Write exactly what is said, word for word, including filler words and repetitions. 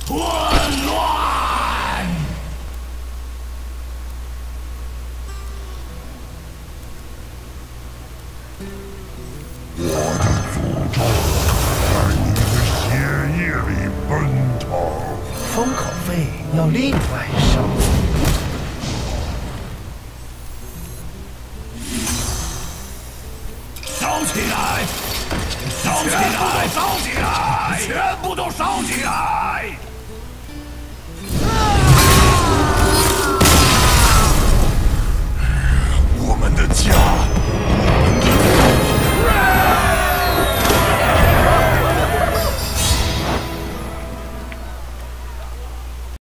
混乱！ 我的诅咒在你的血液里奔腾。 封口费要另外收。 烧起来！烧起来！烧起来！全部都烧起来！